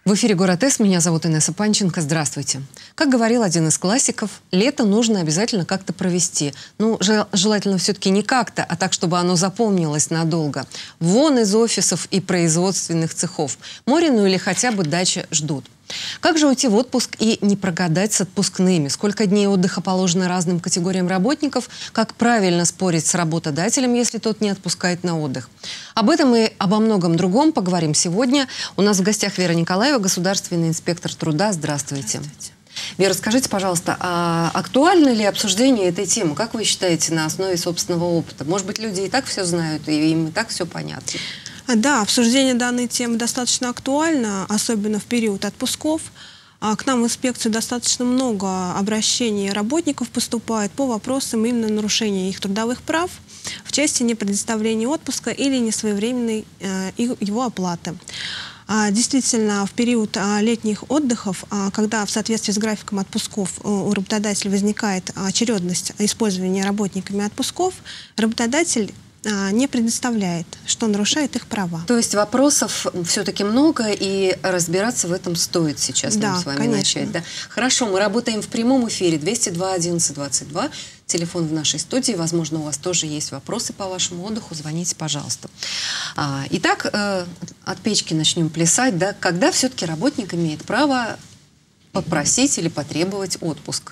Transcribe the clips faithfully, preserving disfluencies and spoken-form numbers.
В эфире «Город С», меня зовут Инесса Панченко. Здравствуйте. Как говорил один из классиков, лето нужно обязательно как-то провести. Ну, желательно все-таки не как-то, а так, чтобы оно запомнилось надолго. Вон из офисов и производственных цехов. Море, ну или хотя бы дача ждут. Как же уйти в отпуск и не прогадать с отпускными? Сколько дней отдыха положено разным категориям работников? Как правильно спорить с работодателем, если тот не отпускает на отдых? Об этом и обо многом другом поговорим сегодня. У нас в гостях Вера Николаева, государственный инспектор труда. Здравствуйте. Здравствуйте. Вера, скажите, пожалуйста, а актуально ли обсуждение этой темы? Как вы считаете, на основе собственного опыта? Может быть, люди и так все знают, и им и так все понятно? Да, обсуждение данной темы достаточно актуально, особенно в период отпусков. К нам в инспекцию достаточно много обращений работников поступает по вопросам именно нарушения их трудовых прав в части непредоставления отпуска или несвоевременной его оплаты. Действительно, в период летних отдыхов, когда в соответствии с графиком отпусков у работодателя возникает очередность использования работниками отпусков, работодатель не предоставляет, что нарушает их права. То есть вопросов все-таки много, и разбираться в этом стоит сейчас да, нам с вами конечно. начать. Да? Хорошо, мы работаем в прямом эфире. двести два одиннадцать двадцать два. Телефон в нашей студии. Возможно, у вас тоже есть вопросы по вашему отдыху. Звоните, пожалуйста. А, итак, э, от печки начнем плясать. Да? Когда все-таки работник имеет право попросить или потребовать отпуск?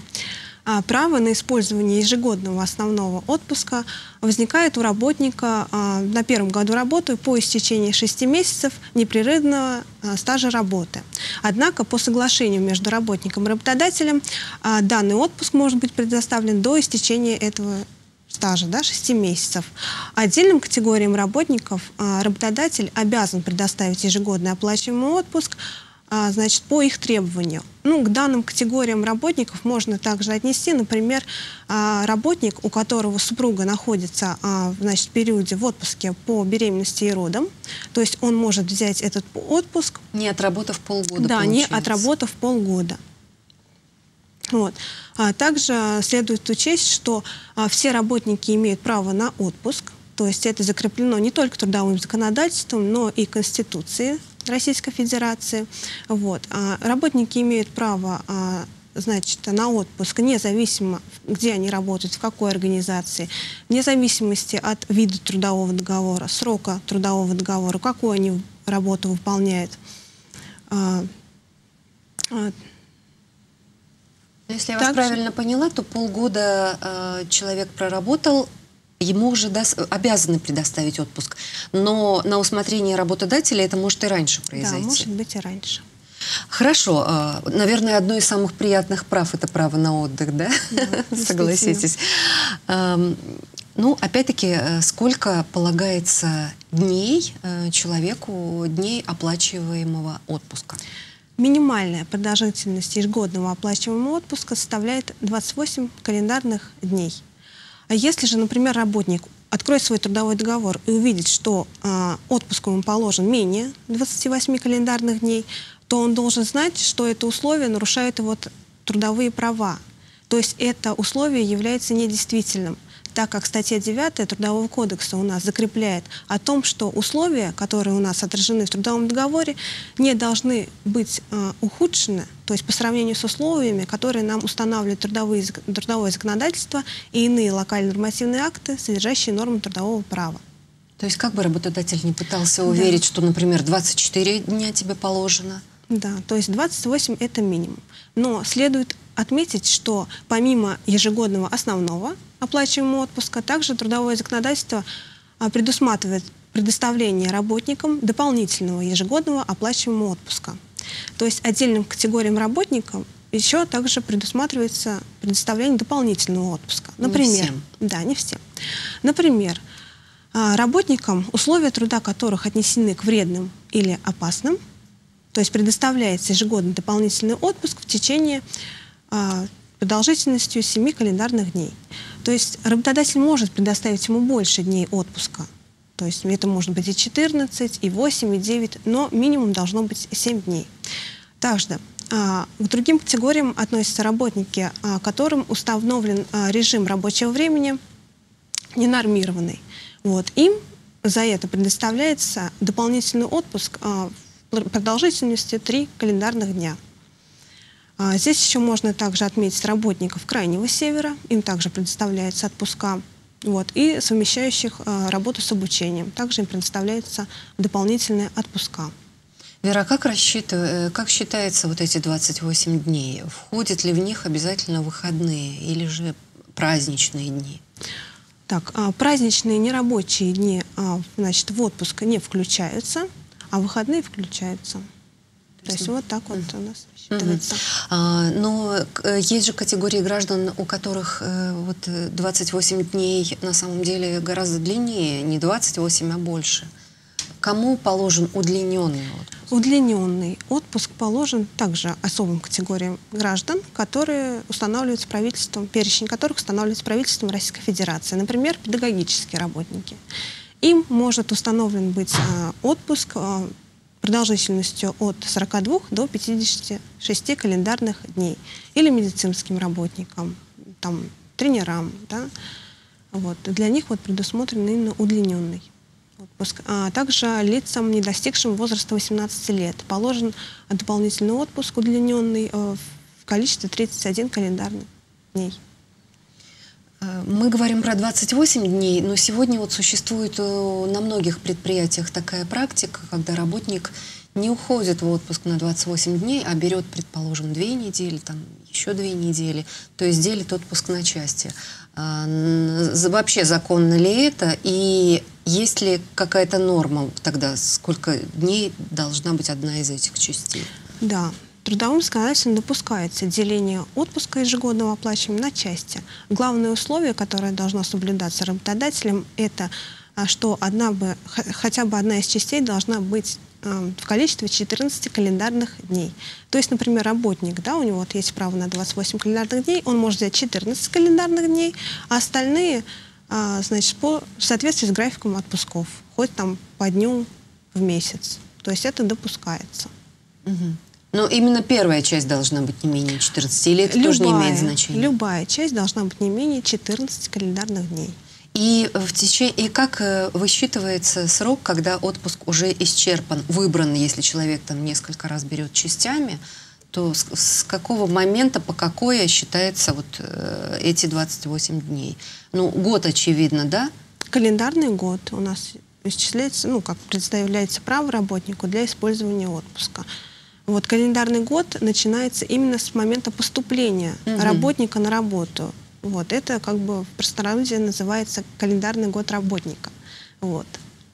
Право на использование ежегодного основного отпуска возникает у работника на первом году работы по истечении шести месяцев непрерывного стажа работы. Однако по соглашению между работником и работодателем данный отпуск может быть предоставлен до истечения этого стажа, да, шести месяцев. Отдельным категориям работников работодатель обязан предоставить ежегодный оплачиваемый отпуск, значит, по их требованию. Ну, к данным категориям работников можно также отнести, например, работник, у которого супруга находится, значит, в периоде в отпуске по беременности и родам, то есть он может взять этот отпуск. Не отработав полгода, Да, получается. не отработав полгода. Вот. А также следует учесть, что все работники имеют право на отпуск, то есть это закреплено не только трудовым законодательством, но и Конституцией Российской Федерации. Вот. А работники имеют право а, значит, на отпуск независимо, где они работают, в какой организации, вне зависимости от вида трудового договора, срока трудового договора, какую они работу выполняют. А, а, Если я вас также правильно поняла, то полгода э, человек проработал, ему уже даст, обязаны предоставить отпуск. Но на усмотрение работодателя это может и раньше произойти. Да, может быть и раньше. Хорошо. Наверное, одно из самых приятных прав – это право на отдых, да? Да, согласитесь. Ну, опять-таки, сколько полагается дней человеку, дней оплачиваемого отпуска? Минимальная продолжительность ежегодного оплачиваемого отпуска составляет двадцать восемь календарных дней. А если же, например, работник откроет свой трудовой договор и увидит, что э, отпуск ему положен менее двадцати восьми календарных дней, то он должен знать, что это условие нарушает его трудовые права. То есть это условие является недействительным, так как статья девятая Трудового кодекса у нас закрепляет о том, что условия, которые у нас отражены в трудовом договоре, не должны быть э, ухудшены, то есть по сравнению с условиями, которые нам устанавливают трудовые, трудовое законодательство и иные локальные нормативные акты, содержащие нормы трудового права. То есть как бы работодатель не пытался уверить, да, что, например, двадцать четыре дня тебе положено? Да, то есть двадцать восемь – это минимум. Но следует отметить, что помимо ежегодного основного оплачиваемого отпуска, также трудовое законодательство предусматривает предоставление работникам дополнительного ежегодного оплачиваемого отпуска. То есть отдельным категориям работников еще также предусматривается предоставление дополнительного отпуска. Например, не всем. Да, не всем. Например, работникам, условия труда которых отнесены к вредным или опасным, то есть предоставляется ежегодный дополнительный отпуск в течение а, продолжительностью семи календарных дней. То есть работодатель может предоставить ему больше дней отпуска. То есть это может быть и четырнадцать, и восемь, и девять, но минимум должно быть семь дней. Также а, к другим категориям относятся работники, а, которым установлен а, режим рабочего времени ненормированный. Вот. Им за это предоставляется дополнительный отпуск а, в продолжительностью три календарных дня. А, здесь еще можно также отметить работников Крайнего Севера, им также предоставляются отпуска, вот, и совмещающих а, работу с обучением, также им предоставляются дополнительные отпуска. Вера, как, рассчитыв... как считается вот эти двадцать восемь дней? Входят ли в них обязательно выходные или же праздничные дни? Так, а, праздничные нерабочие дни, а, значит, в отпуск не включаются, а выходные включаются. То есть вот так вот у нас считывается. А, но есть же категории граждан, у которых э, вот двадцать восемь дней на самом деле гораздо длиннее, не двадцать восемь, а больше. Кому положен удлиненный отпуск? Удлиненный отпуск положен также особым категориям граждан, которые устанавливаются правительством, перечень которых устанавливается правительством Российской Федерации. Например, педагогические работники. Им может установлен быть э, отпуск э, продолжительностью от сорока двух до пятидесяти шести календарных дней. Или медицинским работникам, там, тренерам. Да? Вот. Для них вот предусмотрен именно удлиненный отпуск. А также лицам, не достигшим возраста восемнадцати лет, положен дополнительный отпуск удлиненный э, в количестве тридцати одних календарных дней. Мы говорим про двадцать восемь дней, но сегодня вот существует на многих предприятиях такая практика, когда работник не уходит в отпуск на двадцать восемь дней, а берет, предположим, две недели, там еще две недели, то есть делит отпуск на части. А, вообще законно ли это? И есть ли какая-то норма тогда, сколько дней должна быть одна из этих частей? Да. Трудовым законодательством допускается деление отпуска ежегодного оплачиваемого на части. Главное условие, которое должно соблюдаться работодателем, это что одна бы, хотя бы одна из частей должна быть э, в количестве четырнадцати календарных дней. То есть, например, работник, да, у него вот есть право на двадцать восемь календарных дней, он может взять четырнадцать календарных дней, а остальные, э, значит, по, в соответствии с графиком отпусков, хоть там по дню в месяц. То есть это допускается. Угу. Но именно первая часть должна быть не менее четырнадцати, или это любая, тоже не имеет значения? Любая часть должна быть не менее четырнадцати календарных дней. И, в течение, и как высчитывается срок, когда отпуск уже исчерпан, выбран, если человек там несколько раз берет частями, то с, с какого момента, по какое считается вот э, эти двадцать восемь дней? Ну, год, очевидно, да? Календарный год у нас исчисляется, ну, как предоставляется право работнику для использования отпуска. Вот календарный год начинается именно с момента поступления угу. работника на работу. Вот это как бы в простонародье называется календарный год работника. Вот.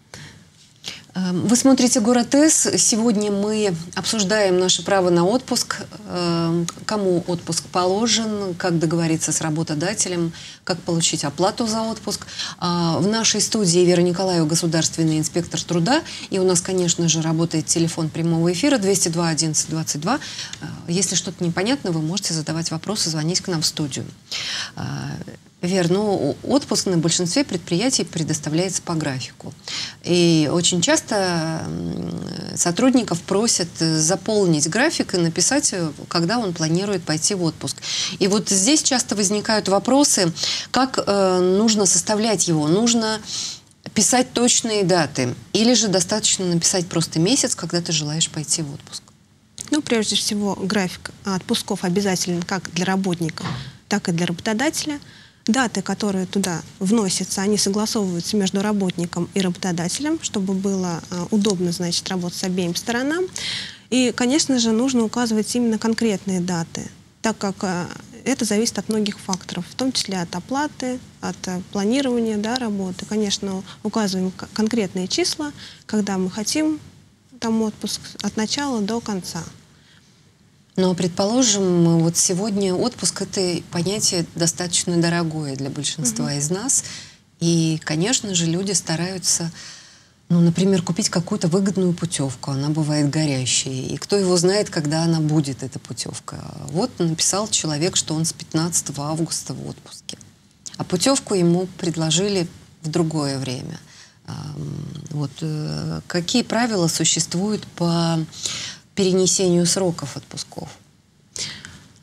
Вы смотрите «Город С». Сегодня мы обсуждаем наше право на отпуск, кому отпуск положен, как договориться с работодателем, как получить оплату за отпуск. В нашей студии Вера Николаева, государственный инспектор труда. И у нас, конечно же, работает телефон прямого эфира двести два одиннадцать двадцать два. Если что-то непонятно, вы можете задавать вопросы, звонить к нам в студию. Вер, ну, отпуск на большинстве предприятий предоставляется по графику. И очень часто сотрудников просят заполнить график и написать, когда он планирует пойти в отпуск. И вот здесь часто возникают вопросы, как э, нужно составлять его. Нужно писать точные даты или же достаточно написать просто месяц, когда ты желаешь пойти в отпуск? Ну, прежде всего, график отпусков обязателен как для работника, так и для работодателя. Даты, которые туда вносятся, они согласовываются между работником и работодателем, чтобы было э, удобно, значит, работать с обеим сторонам. И, конечно же, нужно указывать именно конкретные даты, так как э, это зависит от многих факторов, в том числе от оплаты, от э, планирования, да, работы. Конечно, указываем конкретные числа, когда мы хотим там отпуск от начала до конца. Но, предположим, вот сегодня отпуск – это понятие достаточно дорогое для большинства mm-hmm. из нас. И, конечно же, люди стараются, ну, например, купить какую-то выгодную путевку. Она бывает горящей. И кто его знает, когда она будет, эта путевка. Вот написал человек, что он с пятнадцатого августа в отпуске. А путевку ему предложили в другое время. Вот какие правила существуют по перенесению сроков отпусков?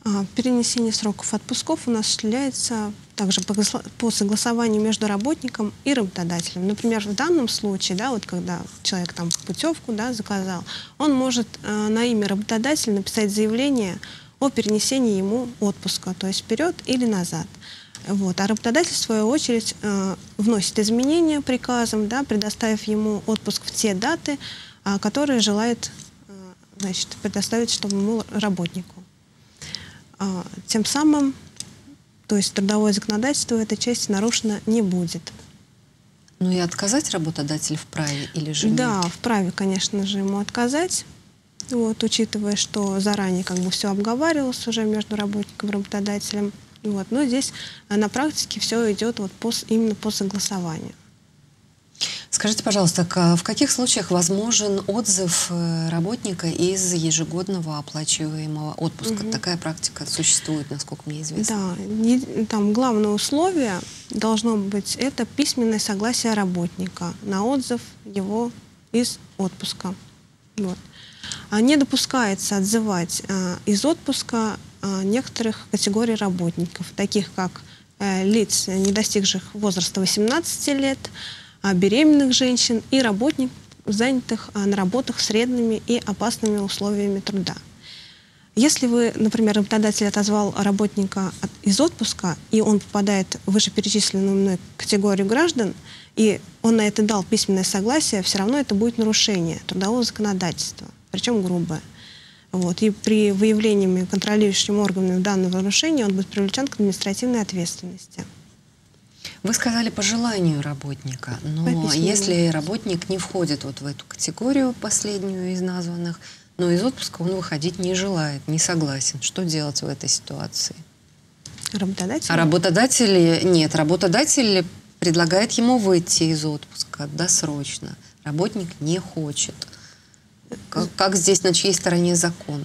А, Перенесение сроков отпусков у нас осуществляется также по госла- по согласованию между работником и работодателем. Например, в данном случае, да, вот когда человек там путевку, да, заказал, он может э, на имя работодателя написать заявление о перенесении ему отпуска, то есть вперед или назад. Вот. А работодатель, в свою очередь, э, вносит изменения приказом, да, предоставив ему отпуск в те даты, а, которые желает э, значит, предоставить чтобы работнику. А, тем самым, то есть трудовое законодательство в этой части нарушено не будет. Ну и отказать работодатель вправе или же нет? Да, вправе, конечно же, ему отказать, вот, учитывая, что заранее как бы все обговаривалось уже между работником и работодателем. Вот, но здесь а, на практике все идет вот по, именно по согласованию. Скажите, пожалуйста, в каких случаях возможен отзыв работника из ежегодного оплачиваемого отпуска? Угу. Такая практика существует, насколько мне известно. Да, не, там главное условие должно быть это письменное согласие работника на отзыв его из отпуска. Вот. А не допускается отзывать а, из отпуска а, некоторых категорий работников, таких как а, лиц, не достигших возраста восемнадцати лет, беременных женщин и работников, занятых на работах с вредными и опасными условиями труда. Если вы, например, работодатель отозвал работника из отпуска, и он попадает в вышеперечисленную мной категорию граждан, и он на это дал письменное согласие, все равно это будет нарушение трудового законодательства, причем грубое. Вот. И при выявлении контролирующим органами данного нарушения он будет привлечен к административной ответственности. Вы сказали по желанию работника, но если работник не входит вот в эту категорию, последнюю из названных, но из отпуска он выходить не желает, не согласен, что делать в этой ситуации? Работодатель? А работодатель, нет, работодатель предлагает ему выйти из отпуска досрочно. Работник не хочет. Как, как здесь, на чьей стороне закон?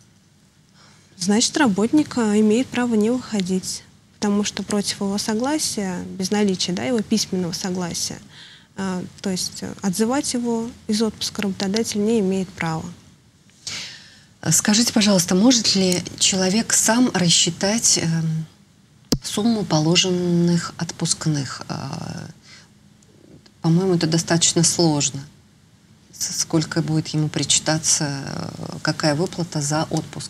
Значит, работник имеет право не выходить. Потому что против его согласия, без наличия, да, его письменного согласия, э, то есть отзывать его из отпуска работодатель не имеет права. Скажите, пожалуйста, может ли человек сам рассчитать э, сумму положенных отпускных? Э, по-моему, это достаточно сложно. Сколько будет ему причитаться, какая выплата за отпуск?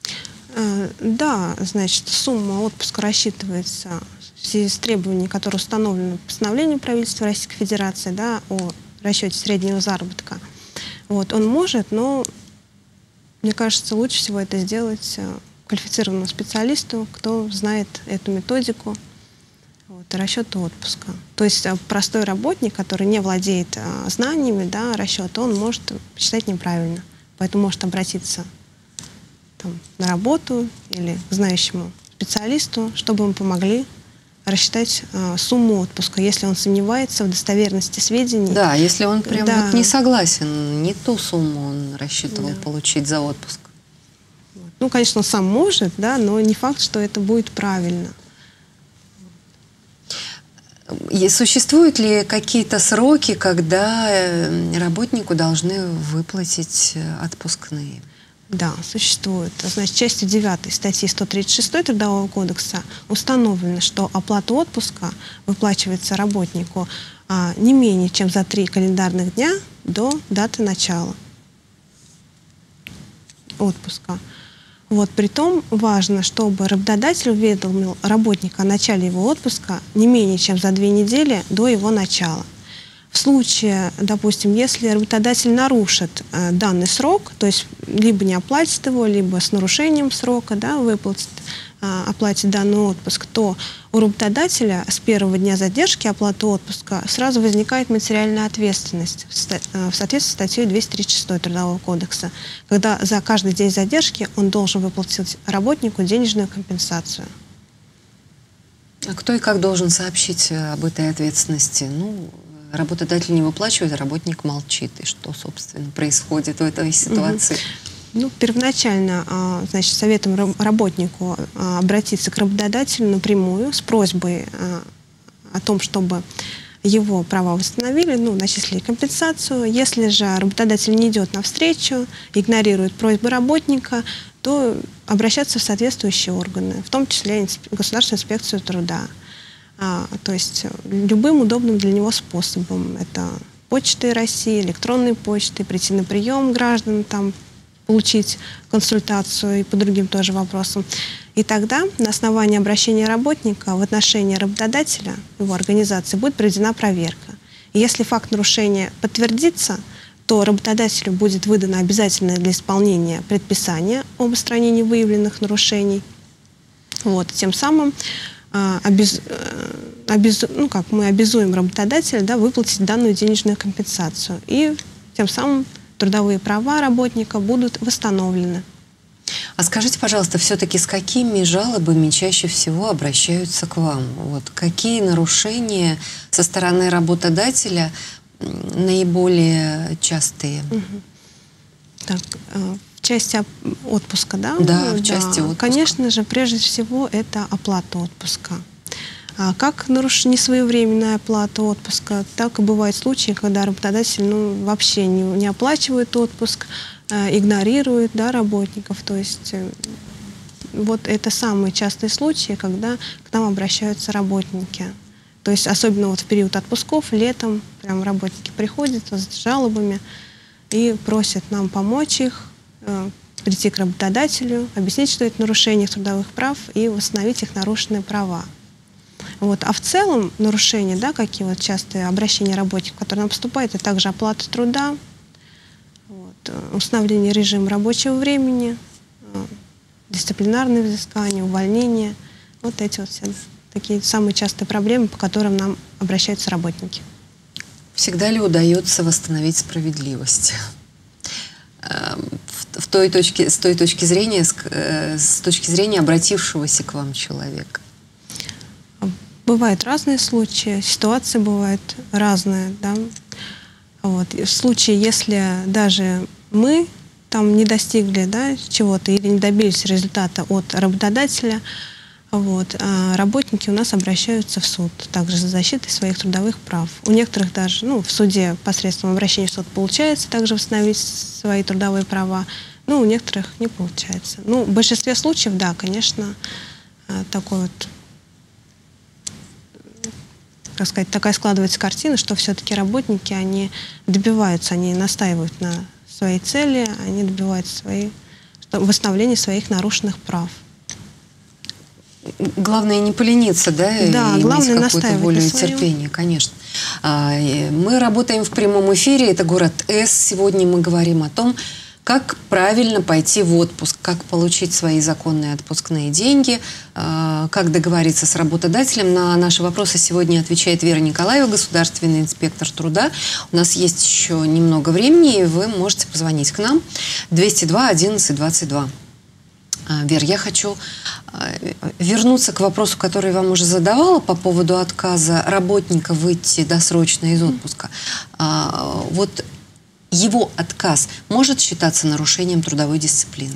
Да, значит, сумма отпуска рассчитывается в связи с требованиями, которые установлены постановлением правительства Российской Федерации, да, о расчете среднего заработка. Вот, он может, но, мне кажется, лучше всего это сделать квалифицированному специалисту, кто знает эту методику вот, расчета отпуска. То есть простой работник, который не владеет а, знаниями, да, расчета, он может посчитать неправильно, поэтому может обратиться Там, на работу или к знающему специалисту, чтобы ему помогли рассчитать э, сумму отпуска, если он сомневается в достоверности сведений. Да, если он прям да. вот не согласен, не ту сумму он рассчитывал да. получить за отпуск. Ну, конечно, он сам может, да, но не факт, что это будет правильно. И существуют ли какие-то сроки, когда работнику должны выплатить отпускные? Да, существует. Значит, частью девятой статьи сто тридцать шесть Трудового кодекса установлено, что оплата отпуска выплачивается работнику а, не менее чем за три календарных дня до даты начала отпуска. Вот, притом важно, чтобы работодатель уведомил работника о начале его отпуска не менее чем за две недели до его начала. В случае, допустим, если работодатель нарушит э, данный срок, то есть либо не оплатит его, либо с нарушением срока, да, выплатит, э, оплатит данный отпуск, то у работодателя с первого дня задержки оплаты отпуска сразу возникает материальная ответственность в, ста э, в соответствии с статьей двести тридцать шесть Трудового кодекса, когда за каждый день задержки он должен выплатить работнику денежную компенсацию. А кто и как должен сообщить об этой ответственности? Ну, работодатель не выплачивает, а работник молчит. И что, собственно, происходит в этой ситуации? Угу. Ну, первоначально, значит, советуем работнику обратиться к работодателю напрямую с просьбой о том, чтобы его права восстановили, ну, начислили компенсацию. Если же работодатель не идет навстречу, игнорирует просьбы работника, то обращаться в соответствующие органы, в том числе Государственную инспекцию труда. А, то есть любым удобным для него способом. Это почты России, электронные почты, прийти на прием граждан, там, получить консультацию и по другим тоже вопросам. И тогда на основании обращения работника в отношении работодателя, его организации, будет проведена проверка. И если факт нарушения подтвердится, то работодателю будет выдано обязательное для исполнения предписание об устранении выявленных нарушений. Вот, тем самым а, обез, обез, ну, как мы обязуем работодателя, да, выплатить данную денежную компенсацию. И тем самым трудовые права работника будут восстановлены. А скажите, пожалуйста, все-таки с какими жалобами чаще всего обращаются к вам? Вот, какие нарушения со стороны работодателя наиболее частые? Угу. Так, в части отпуска, да? Да, в части да. отпуска. Конечно же, прежде всего, это оплата отпуска. Как нарушение несвоевременная оплата отпуска, так и бывают случаи, когда работодатель ну, вообще не, не оплачивает отпуск, игнорирует, да, работников. То есть вот это самые частые случаи, когда к нам обращаются работники. То есть особенно вот в период отпусков, летом, прям работники приходят с жалобами и просят нам помочь их, э, прийти к работодателю, объяснить, что это нарушение трудовых прав и восстановить их нарушенные права. Вот. А в целом нарушения, да, какие вот частые обращения работников, которые нам поступают, это также оплата труда, вот, установление режима рабочего времени, дисциплинарные взыскания, увольнения. Вот эти вот все такие самые частые проблемы, по которым нам обращаются работники. Всегда ли удается восстановить справедливость? В той точке, с той точки зрения, с, с точки зрения обратившегося к вам человека? Бывают разные случаи, ситуации бывают разные, да. Вот. В случае, если даже мы там не достигли, да, чего-то или не добились результата от работодателя, вот, а работники у нас обращаются в суд также за защитой своих трудовых прав. У некоторых даже ну, в суде посредством обращения в суд получается также восстановить свои трудовые права, но у некоторых не получается. Ну, в большинстве случаев, да, конечно, такой вот, как сказать, такая складывается картина, что все-таки работники, они добиваются, они настаивают на своей цели, они добиваются своей, восстановления своих нарушенных прав. Главное не полениться, да, да и главное иметь какую-то волю и своем. терпение, конечно. Мы работаем в прямом эфире, это город С. Сегодня мы говорим о том, как правильно пойти в отпуск, как получить свои законные отпускные деньги, как договориться с работодателем. На наши вопросы сегодня отвечает Вера Николаева, государственный инспектор труда. У нас есть еще немного времени, и вы можете позвонить к нам двести два одиннадцать двадцать два. Вер, я хочу вернуться к вопросу, который я вам уже задавала по поводу отказа работника выйти досрочно из отпуска. Вот его отказ может считаться нарушением трудовой дисциплины?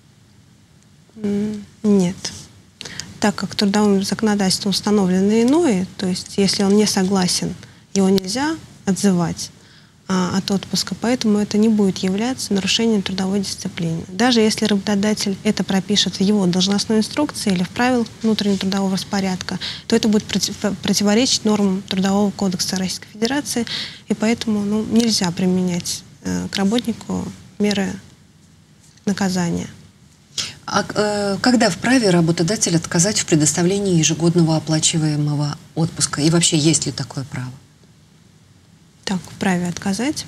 Нет. Так как трудовым законодательством установлено иное, то есть если он не согласен, его нельзя отзывать от отпуска, поэтому это не будет являться нарушением трудовой дисциплины. Даже если работодатель это пропишет в его должностной инструкции или в правилах внутреннего трудового распорядка, то это будет против, противоречить нормам Трудового кодекса Российской Федерации, и поэтому ну, нельзя применять э, к работнику меры наказания. А э, когда вправе работодатель отказать в предоставлении ежегодного оплачиваемого отпуска? И вообще, есть ли такое право? Так, вправе отказать.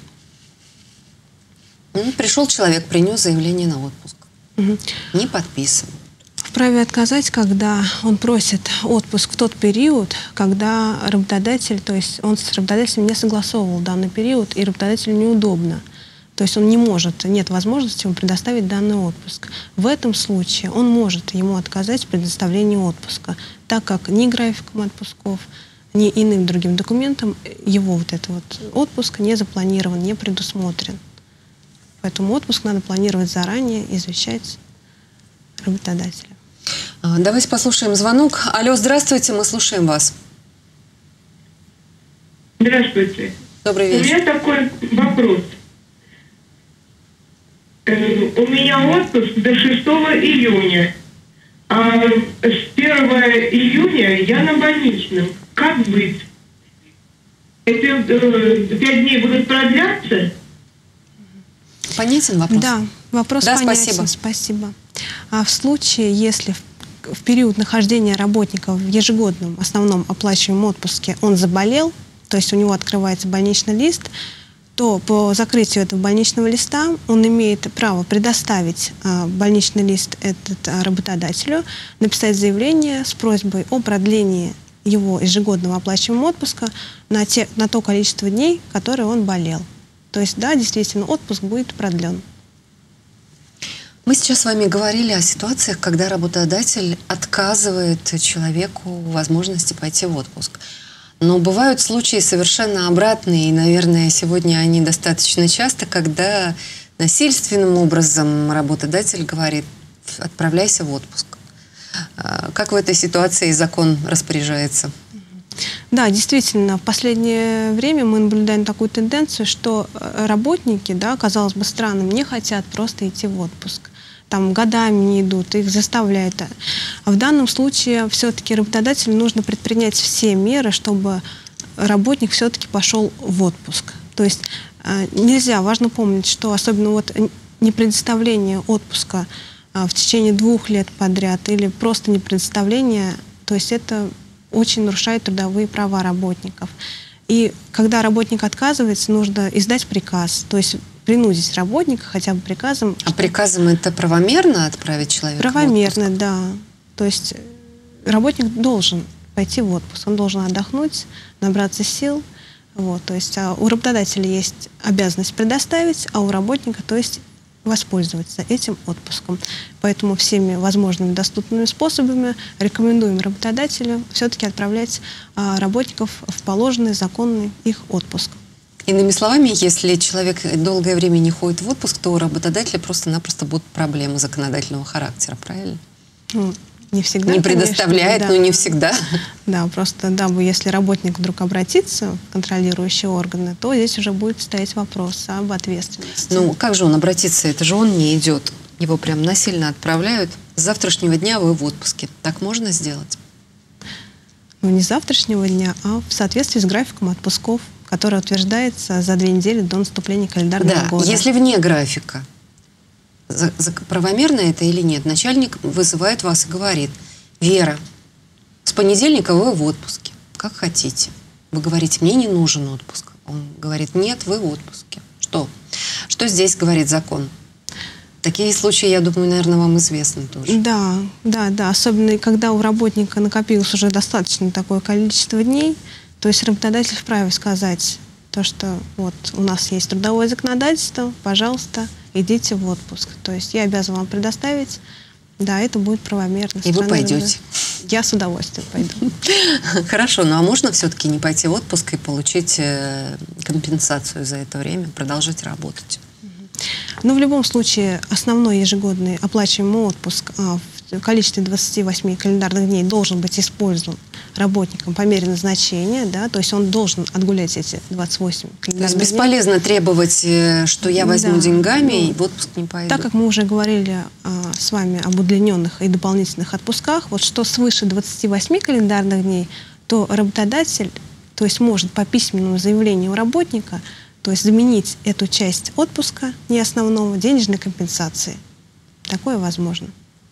Ну, пришел человек, принес заявление на отпуск. Угу. Не подписан. Вправе отказать, когда он просит отпуск в тот период, когда работодатель, то есть он с работодателем не согласовывал данный период, и работодателю неудобно. То есть он не может, нет возможности ему предоставить данный отпуск. В этом случае он может ему отказать в предоставлении отпуска, так как ни графиком отпусков, ни иным другим документом его вот этот вот отпуск не запланирован, не предусмотрен. Поэтому отпуск надо планировать заранее, извещать работодателя. Давайте послушаем звонок. Алло, здравствуйте, мы слушаем вас. Здравствуйте. Добрый У вечер. меня такой вопрос. Э, У меня отпуск до шестого июня, а с первого июня я на больничном. Как быть? Эти э, пять дней будут продляться? Понятен вопрос? Да, вопрос Да, понятен. спасибо. Спасибо. А в случае, если в, в период нахождения работника в ежегодном основном оплачиваемом отпуске он заболел, то есть у него открывается больничный лист, то по закрытию этого больничного листа он имеет право предоставить а, больничный лист этот а, работодателю, написать заявление с просьбой о продлении его ежегодного оплачиваемого отпуска на, те, на то количество дней, которые он болел. То есть, да, действительно, отпуск будет продлен. Мы сейчас с вами говорили о ситуациях, когда работодатель отказывает человеку в возможности пойти в отпуск. Но бывают случаи совершенно обратные, и, наверное, сегодня они достаточно часто, когда насильственным образом работодатель говорит: отправляйся в отпуск. Как в этой ситуации закон распоряжается? Да, действительно, в последнее время мы наблюдаем такую тенденцию, что работники, да, казалось бы, странным, не хотят просто идти в отпуск. Там годами не идут, их заставляют. А в данном случае все-таки работодателю нужно предпринять все меры, чтобы работник все-таки пошел в отпуск. То есть нельзя, важно помнить, что особенно вот непредоставление отпуска в течение двух лет подряд или просто непредоставление, то есть это очень нарушает трудовые права работников. И когда работник отказывается, нужно издать приказ, то есть принудить работника хотя бы приказом. А приказом это правомерно отправить человека Правомерно, в отпуск? да. То есть работник должен пойти в отпуск, он должен отдохнуть, набраться сил. Вот, то есть а у работодателя есть обязанность предоставить, а у работника, то есть воспользоваться этим отпуском. Поэтому всеми возможными доступными способами рекомендуем работодателю все-таки отправлять а, работников в положенный законный их отпуск. Иными словами, если человек долгое время не ходит в отпуск, то у работодателя просто-напросто будут проблемы законодательного характера, правильно? Ну, не всегда, не предоставляет, конечно, да. но не всегда. Да, просто дабы, если работник вдруг обратится в контролирующие органы, то здесь уже будет стоять вопрос об ответственности. Ну, как же он обратится? Это же он не идет. Его прям насильно отправляют. С завтрашнего дня вы в отпуске. Так можно сделать? Ну, не с завтрашнего дня, а в соответствии с графиком отпусков, который утверждается за две недели до наступления календарного да, года. Если вне графика, за, за, правомерно это или нет, начальник вызывает вас и говорит: Вера, с понедельника вы в отпуске, как хотите. Вы говорите: мне не нужен отпуск. Он говорит: нет, вы в отпуске. Что? Что здесь говорит закон? Такие случаи, я думаю, наверное, вам известны тоже. Да, да, да. Особенно, когда у работника накопилось уже достаточно такое количество дней, то есть работодатель вправе сказать то, что вот у нас есть трудовое законодательство, пожалуйста, идите в отпуск. То есть я обязан вам предоставить, да, это будет правомерно. И вы пойдете? Я с удовольствием пойду. Хорошо, ну а можно все-таки не пойти в отпуск и получить компенсацию за это время, продолжать работать? Но в любом случае основной ежегодный оплачиваемый отпуск а, в количестве двадцати восьми календарных дней должен быть использован работником по мере назначения, да, то есть он должен отгулять эти двадцать восемь календарных дней. То есть бесполезно требовать, что я возьму да, деньгами ну, и в отпуск не пойду. Так как мы уже говорили а, с вами об удлиненных и дополнительных отпусках, вот что свыше двадцати восьми календарных дней, то работодатель, то есть может по письменному заявлению работника, то есть заменить эту часть отпуска, не основного, денежной компенсацией. Такое возможно.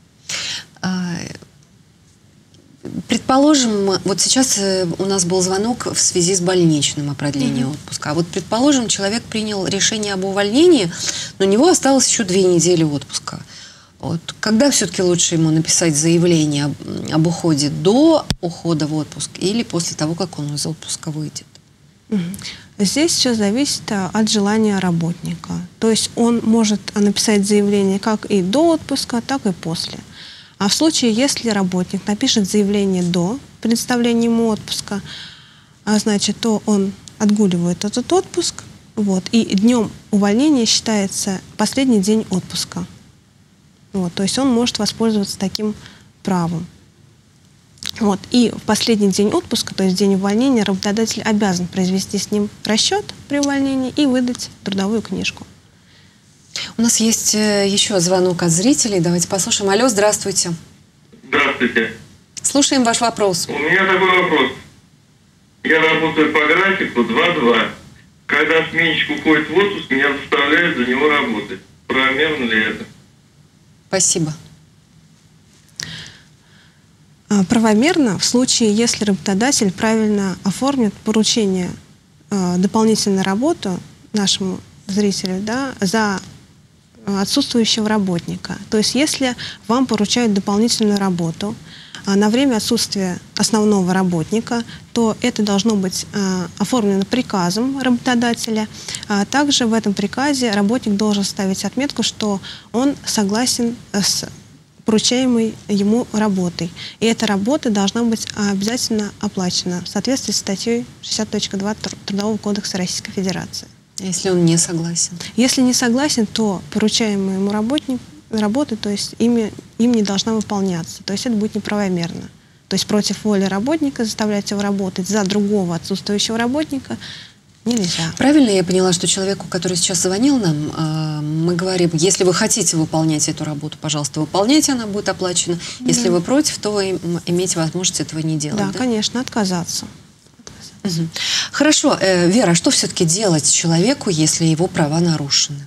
Предположим, вот сейчас у нас был звонок в связи с больничным о продлении mm-hmm. отпуска. А вот, предположим, человек принял решение об увольнении, но у него осталось еще две недели отпуска. Вот. Когда все-таки лучше ему написать заявление об, об уходе? До ухода в отпуск или после того, как он из отпуска выйдет? Mm-hmm. Здесь все зависит от желания работника. То есть он может написать заявление как и до отпуска, так и после. А в случае, если работник напишет заявление до предоставления ему отпуска, а значит, то он отгуливает этот отпуск, вот, и днем увольнения считается последний день отпуска. Вот, то есть он может воспользоваться таким правом. Вот. И в последний день отпуска, то есть день увольнения, работодатель обязан произвести с ним расчет при увольнении и выдать трудовую книжку. У нас есть еще звонок от зрителей. Давайте послушаем. Алло, здравствуйте. Здравствуйте. Слушаем ваш вопрос. У меня такой вопрос. Я работаю по графику два-два. Когда сменщик уходит в отпуск, меня заставляют за него работать. Правомерно ли это? Спасибо. Правомерно в случае, если работодатель правильно оформит поручение э, дополнительной работы нашему зрителю, да, за отсутствующего работника. То есть если вам поручают дополнительную работу э, на время отсутствия основного работника, то это должно быть э, оформлено приказом работодателя. А также в этом приказе работник должен ставить отметку, что он согласен с поручаемой ему работой. И эта работа должна быть обязательно оплачена в соответствии с статьей шестьдесят точка два Трудового кодекса Российской Федерации. Если он не согласен? Если не согласен, то поручаемый ему работник, работа, то есть ими, им не должна выполняться. То есть это будет неправомерно. То есть против воли работника заставлять его работать за другого отсутствующего работника нельзя. Правильно я поняла, что человеку, который сейчас звонил нам, э, мы говорим, если вы хотите выполнять эту работу, пожалуйста, выполняйте, она будет оплачена. Да. Если вы против, то вы имеете возможность этого не делать. Да, да? конечно, отказаться. Угу. Хорошо. Э, Вера, что все-таки делать человеку, если его права нарушены?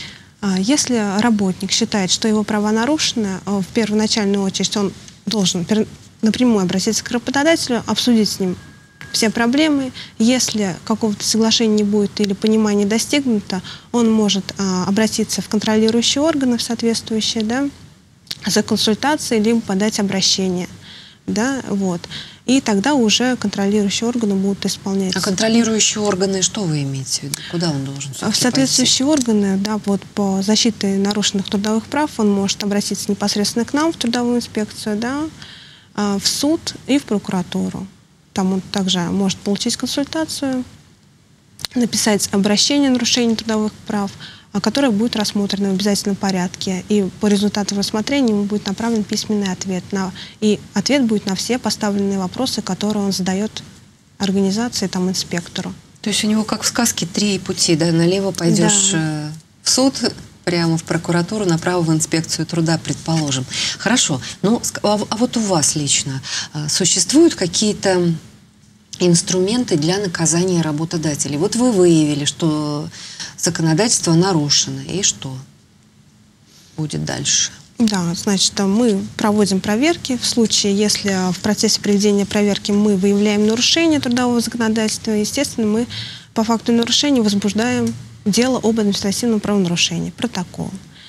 Если работник считает, что его права нарушены, в первоначальную очередь он должен напрямую обратиться к работодателю, обсудить с ним все проблемы. Если какого-то соглашения не будет или понимания достигнуто, он может а, обратиться в контролирующие органы, в соответствующие, да, за консультацией, либо подать обращение. Да, вот. И тогда уже контролирующие органы будут исполнять. А контролирующие органы, что вы имеете в виду? Куда он должен? В соответствующие пойти? органы, да, вот по защите нарушенных трудовых прав он может обратиться непосредственно к нам, в трудовую инспекцию, да, в суд и в прокуратуру. Там он также может получить консультацию, написать обращение о нарушении трудовых прав, которое будет рассмотрено в обязательном порядке. И по результатам рассмотрения ему будет направлен письменный ответ. На, и ответ будет на все поставленные вопросы, которые он задает организации, там, инспектору. То есть у него, как в сказке, три пути, да? Налево пойдешь да. в суд, прямо в прокуратуру, направо в инспекцию труда, предположим. Хорошо. Ну, а, а вот у вас лично существуют какие-то инструменты для наказания работодателей? Вот вы выявили, что законодательство нарушено. И что будет дальше? Да, значит, мы проводим проверки. В случае, если в процессе проведения проверки мы выявляем нарушение трудового законодательства, естественно, мы по факту нарушения возбуждаем дело об административном правонарушении, протокол.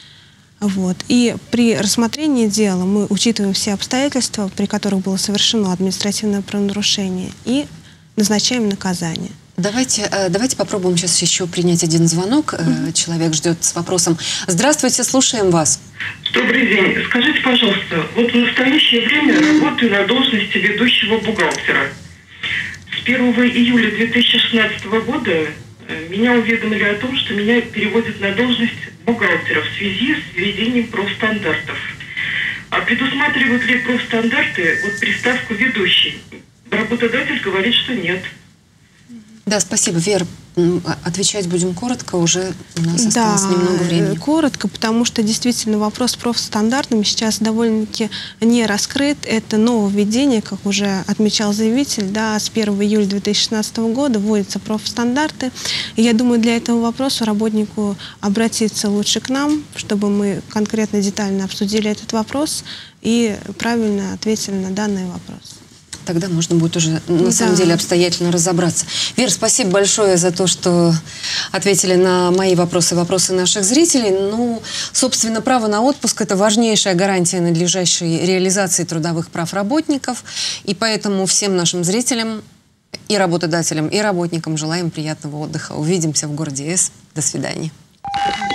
Вот. И при рассмотрении дела мы учитываем все обстоятельства, при которых было совершено административное правонарушение, и назначаем наказание. Давайте, давайте попробуем сейчас еще принять один звонок. Mm-hmm. Человек ждет с вопросом. Здравствуйте, слушаем вас. Добрый день. Скажите, пожалуйста, вот в настоящее время работаю на должности ведущего бухгалтера. С первого июля две тысячи шестнадцатого года меня уведомили о том, что меня переводят на должность бухгалтера в связи с введением профстандартов. А предусматривают ли профстандарты вот приставку «ведущий»? Работодатель говорит, что нет. Да, спасибо, Вера. Отвечать будем коротко, уже у нас осталось да, немного времени. Коротко, потому что действительно вопрос с профстандартами сейчас довольно-таки не раскрыт. Это нововведение, как уже отмечал заявитель, да, с первого июля две тысячи шестнадцатого года вводятся профстандарты. И я думаю, для этого вопроса работнику обратиться лучше к нам, чтобы мы конкретно, детально обсудили этот вопрос и правильно ответили на данный вопрос. Тогда можно будет уже, на да. самом деле, обстоятельно разобраться. Вера, спасибо большое за то, что ответили на мои вопросы, вопросы наших зрителей. Ну, собственно, право на отпуск – это важнейшая гарантия надлежащей реализации трудовых прав работников. И поэтому всем нашим зрителям, и работодателям, и работникам желаем приятного отдыха. Увидимся в городе С. До свидания.